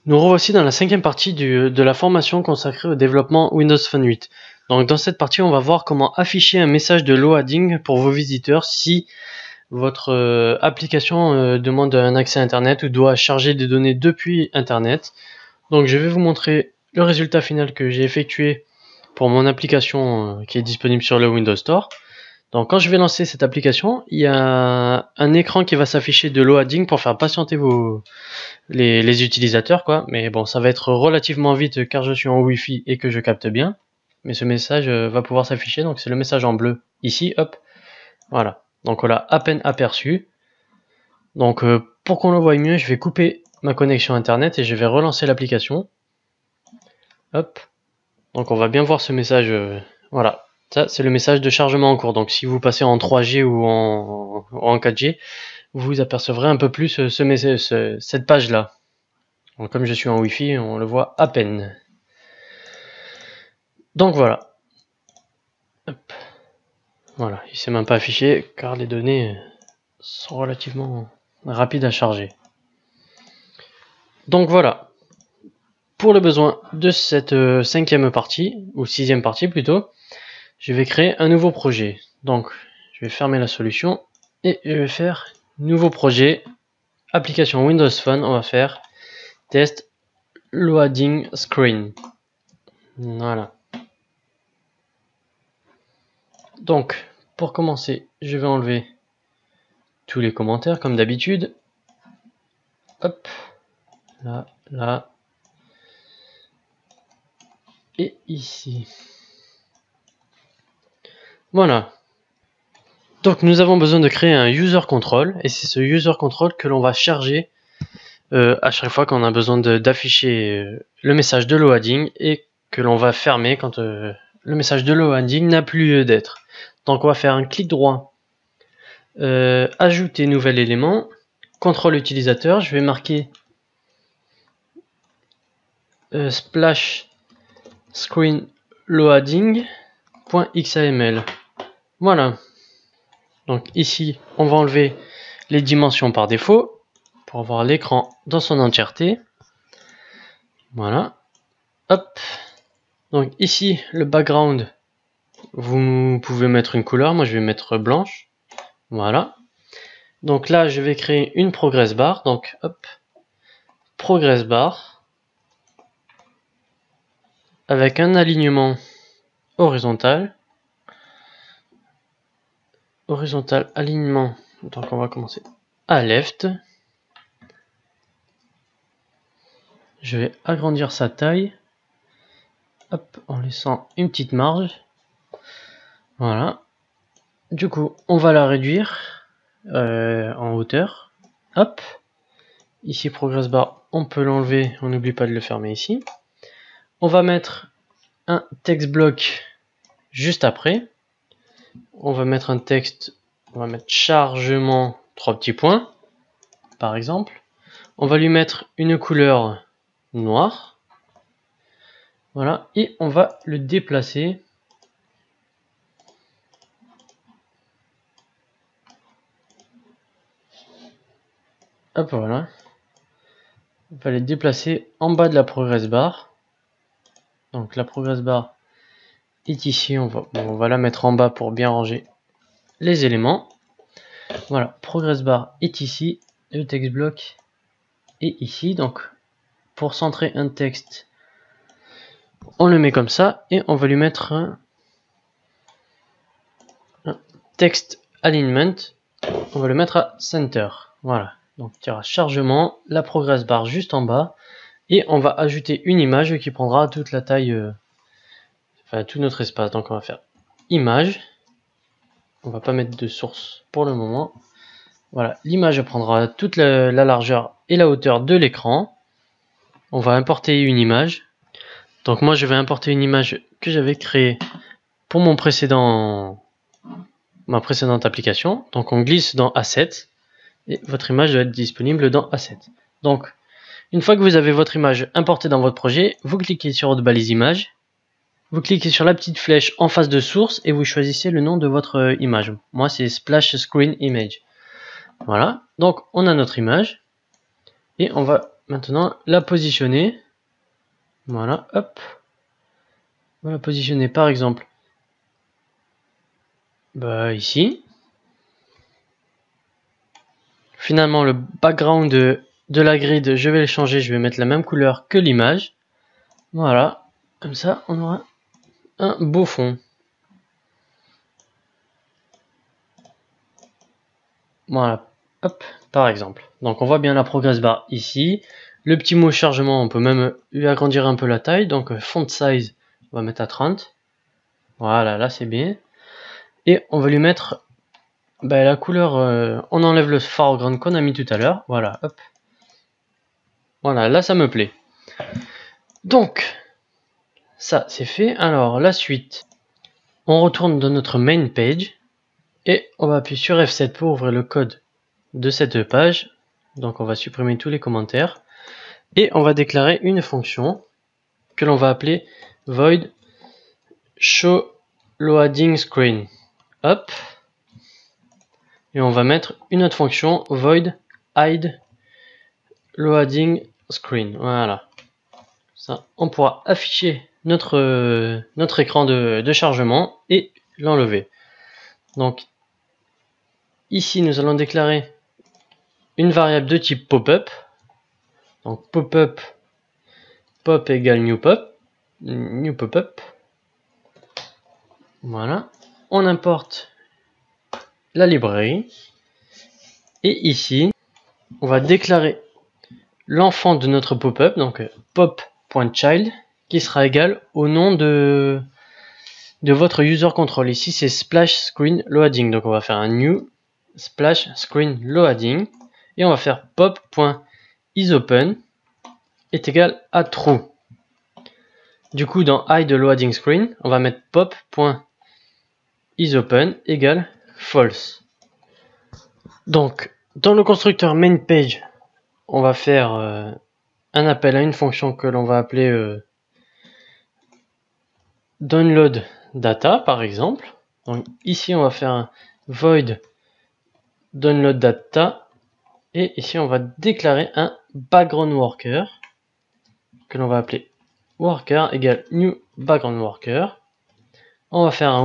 Nous revoici dans la cinquième partie de la formation consacrée au développement Windows Phone 8. Donc dans cette partie, on va voir comment afficher un message de loading pour vos visiteurs si votre application demande un accès Internet ou doit charger des données depuis Internet. Donc je vais vous montrer le résultat final que j'ai effectué pour mon application qui est disponible sur le Windows Store. Donc quand je vais lancer cette application, il y a un écran qui va s'afficher de loading pour faire patienter les utilisateurs, quoi. Mais bon, ça va être relativement vite car je suis en Wi-Fi et que je capte bien. Mais ce message va pouvoir s'afficher, donc c'est le message en bleu. Ici, hop, voilà. Donc on l'a à peine aperçu. Donc pour qu'on le voie mieux, je vais couper ma connexion Internet et je vais relancer l'application. Hop. Donc on va bien voir ce message, voilà. Ça, c'est le message de chargement en cours. Donc si vous passez en 3G ou en 4G, vous apercevrez un peu plus cette page-là. Comme je suis en Wi-Fi, on le voit à peine. Donc voilà. Hop. Voilà, il ne s'est même pas affiché car les données sont relativement rapides à charger. Donc voilà. Pour le besoin de cette cinquième partie, ou sixième partie plutôt, je vais créer un nouveau projet. Donc, je vais fermer la solution et je vais faire nouveau projet, application Windows Phone. On va faire test loading screen. Voilà. Donc, pour commencer, je vais enlever tous les commentaires comme d'habitude. Hop, là, là, et ici. Voilà. Donc nous avons besoin de créer un user control et c'est ce user control que l'on va charger à chaque fois qu'on a besoin d'afficher le message de loading et que l'on va fermer quand le message de loading n'a plus lieu d'être. Donc on va faire un clic droit, ajouter nouvel élément, contrôle utilisateur, je vais marquer splash screen loading.xaml. Voilà. Donc ici, on va enlever les dimensions par défaut pour avoir l'écran dans son entièreté. Voilà. Hop. Donc ici, le background, vous pouvez mettre une couleur. Moi, je vais mettre blanche. Voilà. Donc là, je vais créer une progress bar. Donc, hop. Progress bar. Avec un alignement horizontal. Horizontal alignement, donc on va commencer à left. Je vais agrandir sa taille, hop, en laissant une petite marge. Voilà. Du coup, on va la réduire en hauteur. Hop. Ici, progress bar, on peut l'enlever, on n'oublie pas de le fermer ici. On va mettre un text block juste après. On va mettre un texte, on va mettre chargement 3 petits points, par exemple. On va lui mettre une couleur noire. Voilà, et on va le déplacer. Hop, voilà. On va les déplacer en bas de la progress bar. Donc la progress bar est ici, on va la mettre en bas pour bien ranger les éléments. Voilà, progress bar est ici, le text block est ici. Donc pour centrer un texte, on le met comme ça et on va lui mettre un text alignment. On va le mettre à center. Voilà, donc il y aura chargement, la progress bar juste en bas et on va ajouter une image qui prendra toute la taille, enfin tout notre espace. Donc on va faire image. On va pas mettre de source pour le moment. Voilà, l'image prendra toute la largeur et la hauteur de l'écran. On va importer une image. Donc moi je vais importer une image que j'avais créée pour ma précédente application. Donc on glisse dans Assets et votre image doit être disponible dans Assets. Donc une fois que vous avez votre image importée dans votre projet, vous cliquez sur votre balise image. Vous cliquez sur la petite flèche en face de source et vous choisissez le nom de votre image. Moi, c'est Splash Screen Image. Voilà. Donc, on a notre image. Et on va maintenant la positionner. Voilà, hop. On va la positionner par exemple ici. Finalement, le background de la grid, je vais le changer, je vais mettre la même couleur que l'image. Voilà, comme ça on aura un beau fond. Voilà, hop, par exemple. Donc on voit bien la progress bar ici. Le petit mot chargement, on peut même lui agrandir un peu la taille. Donc font size, on va mettre à 30. Voilà, là c'est bien. Et on va lui mettre la couleur, on enlève le foreground qu'on a mis tout à l'heure. Voilà, hop. Voilà, là ça me plaît. Donc, ça c'est fait. Alors la suite, on retourne dans notre main page. Et on va appuyer sur F7 pour ouvrir le code de cette page. Donc on va supprimer tous les commentaires. Et on va déclarer une fonction que l'on va appeler void show loading screen. Hop. Et on va mettre une autre fonction void hide loading screen. Voilà. Ça, on pourra afficher notre écran de chargement et l'enlever. Donc ici nous allons déclarer une variable de type pop-up. Donc pop-up pop égale new pop-up. Voilà. On importe la librairie. Et ici, on va déclarer l'enfant de notre pop-up, donc pop.child, qui sera égal au nom de votre user control. Ici, c'est splash screen loading. Donc on va faire un new splash screen loading. Et on va faire pop.isOpen est égal à true. Du coup, dans hide loading screen, on va mettre pop.isOpen égale false. Donc, dans le constructeur main page, on va faire un appel à une fonction que l'on va appeler download data, par exemple. Donc, ici, on va faire un void download data. Et ici, on va déclarer un background worker que l'on va appeler worker égale new background worker. On va faire un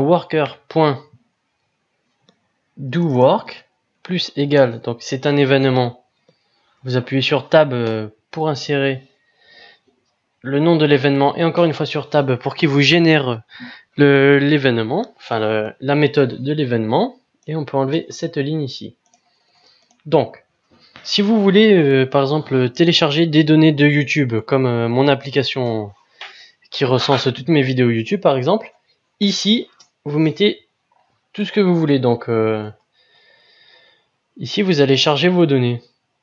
worker.doWork plus égal, donc c'est un événement. Vous appuyez sur tab pour insérer le nom de l'événement et encore une fois sur tab pour qu'il vous génère l'événement, enfin la méthode de l'événement. Et on peut enlever cette ligne ici. Donc, si vous voulez, par exemple, télécharger des données de YouTube, comme mon application qui recense toutes mes vidéos YouTube, par exemple, ici, vous mettez tout ce que vous voulez. Donc, ici, vous allez charger vos données.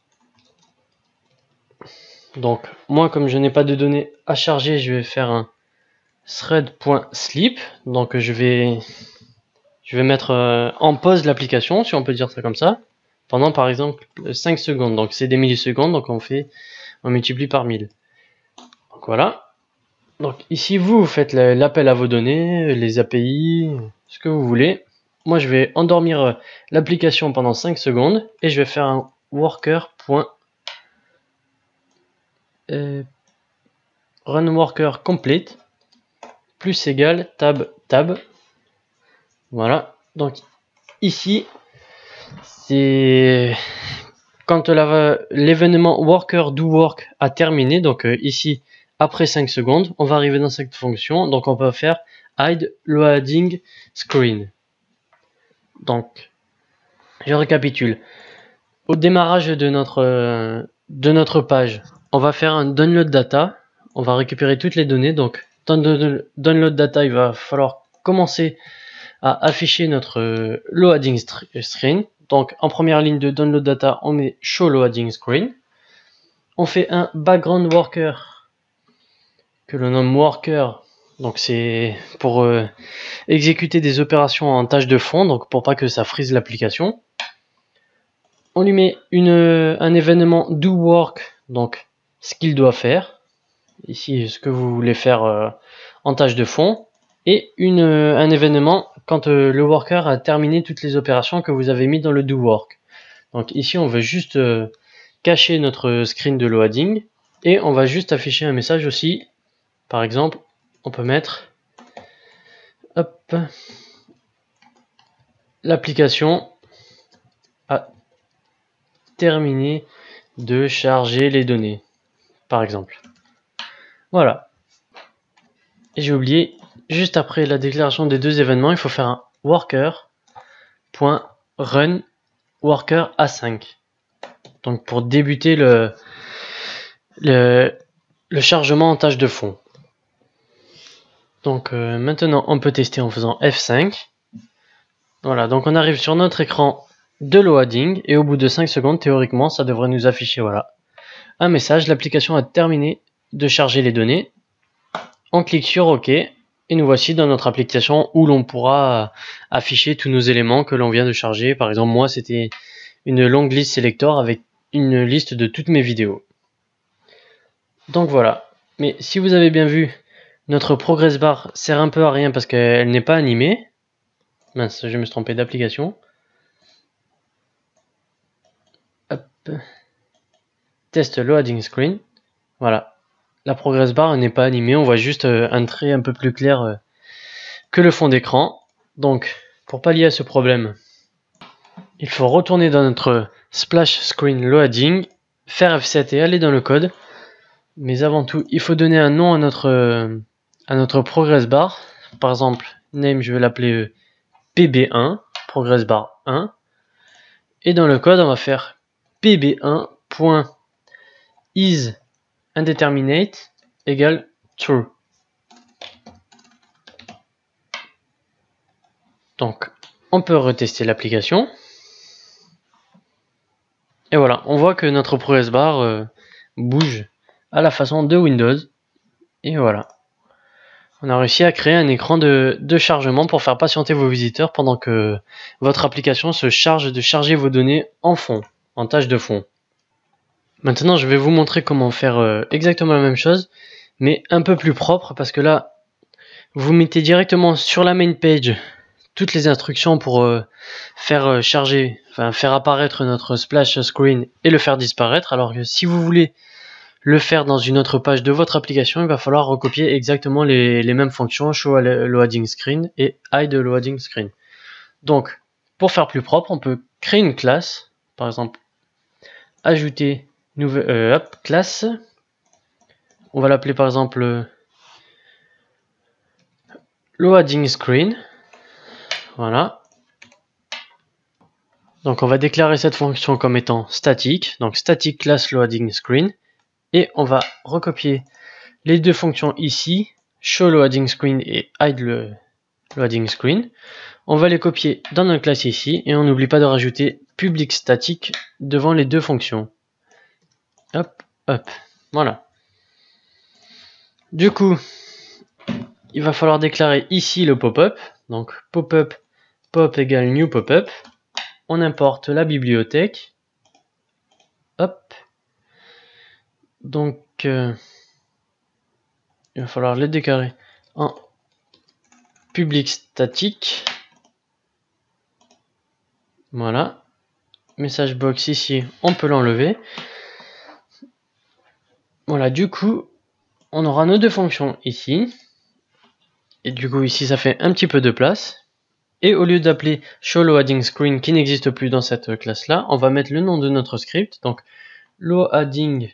Donc, moi, comme je n'ai pas de données à charger, je vais faire un thread.sleep. Donc, je vais mettre en pause l'application, si on peut dire ça comme ça, pendant par exemple 5 secondes. Donc c'est des millisecondes, donc on multiplie par 1000. Donc voilà. Donc ici vous faites l'appel à vos données, les API, ce que vous voulez. Moi je vais endormir l'application pendant 5 secondes et je vais faire un run worker complete plus égal tab. Voilà. Donc ici c'est quand l'événement worker do work a terminé. Donc ici après 5 secondes, on va arriver dans cette fonction. Donc on peut faire hide loading screen. Donc je récapitule. Au démarrage de notre page, on va faire un download data. On va récupérer toutes les données. Donc dans download data, il va falloir commencer à afficher notre loading screen. Donc en première ligne de download data, on met show loading screen. On fait un background worker que l'on nomme worker. Donc c'est pour exécuter des opérations en tâche de fond, donc pour pas que ça frise l'application. On lui met un événement do work, donc ce qu'il doit faire. Ici, ce que vous voulez faire en tâche de fond. Et un événement quand le worker a terminé toutes les opérations que vous avez mis dans le do work. Donc ici, on veut juste cacher notre screen de loading. Et on va juste afficher un message aussi. Par exemple, on peut mettre hop, l'application a terminé de charger les données, par exemple. Voilà. Et j'ai oublié, juste après la déclaration des deux événements, il faut faire un worker.run worker A5. Donc pour débuter le chargement en tâche de fond. Donc maintenant on peut tester en faisant F5. Voilà, donc on arrive sur notre écran de loading et au bout de 5 secondes, théoriquement, ça devrait nous afficher voilà, un message, l'application a terminé de charger les données. On clique sur OK et nous voici dans notre application où l'on pourra afficher tous nos éléments que l'on vient de charger. Par exemple, moi c'était une longue liste selector avec une liste de toutes mes vidéos. Donc voilà, mais si vous avez bien vu, notre progress bar sert un peu à rien parce qu'elle n'est pas animée. Mince, je me suis trompé d'application. Hop. Test loading screen. Voilà. La progress bar n'est pas animée. On voit juste un trait un peu plus clair que le fond d'écran. Donc, pour pallier à ce problème, il faut retourner dans notre splash screen loading, faire F7 et aller dans le code. Mais avant tout, il faut donner un nom à notre progress bar. Par exemple, name, je vais l'appeler pb1, progress bar 1. Et dans le code, on va faire pb1.isIndeterminate égale true. Donc, on peut retester l'application. Et voilà, on voit que notre progress bar bouge à la façon de Windows. Et voilà. On a réussi à créer un écran de chargement pour faire patienter vos visiteurs pendant que votre application se charge de charger vos données en fond, en tâche de fond. Maintenant, je vais vous montrer comment faire exactement la même chose, mais un peu plus propre, parce que là, vous mettez directement sur la main page toutes les instructions pour faire charger, enfin faire apparaître notre splash screen et le faire disparaître, alors que si vous voulez le faire dans une autre page de votre application, il va falloir recopier exactement les mêmes fonctions, show loading screen et hide loading screen. Donc, pour faire plus propre, on peut créer une classe, par exemple, ajouter nouvelle classe. On va l'appeler par exemple loading screen. Voilà. Donc on va déclarer cette fonction comme étant statique, donc static class loading screen. Et on va recopier les deux fonctions ici, show loading screen et hide loading screen. On va les copier dans notre classe ici et on n'oublie pas de rajouter public static devant les deux fonctions. Hop, hop, voilà. Du coup, il va falloir déclarer ici le pop-up. Donc pop-up pop égale new pop-up. On importe la bibliothèque. Hop. Donc, il va falloir les déclarer en public statique. Voilà. Message box ici, on peut l'enlever. Voilà, du coup, on aura nos deux fonctions ici. Et du coup, ici, ça fait un petit peu de place. Et au lieu d'appeler show loading screen qui n'existe plus dans cette classe-là, on va mettre le nom de notre script. Donc, loading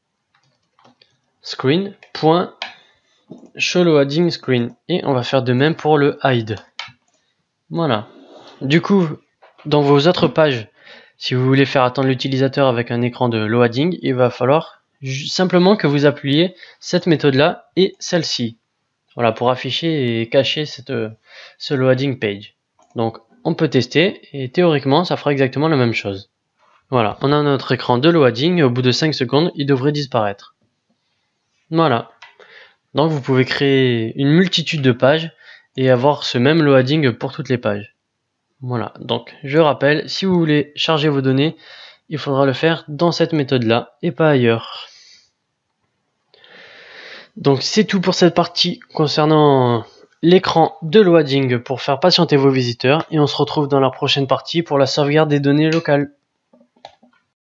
screen.show loading screen. Et on va faire de même pour le hide. Voilà. Du coup, dans vos autres pages, si vous voulez faire attendre l'utilisateur avec un écran de loading, il va falloir simplement que vous appuyez cette méthode-là et celle-ci. Voilà, pour afficher et cacher ce loading page. Donc, on peut tester et théoriquement, ça fera exactement la même chose. Voilà, on a notre écran de loading et au bout de 5 secondes, il devrait disparaître. Voilà. Donc, vous pouvez créer une multitude de pages et avoir ce même loading pour toutes les pages. Voilà, donc je rappelle, si vous voulez charger vos données, il faudra le faire dans cette méthode-là et pas ailleurs. Donc c'est tout pour cette partie concernant l'écran de loading pour faire patienter vos visiteurs et on se retrouve dans la prochaine partie pour la sauvegarde des données locales.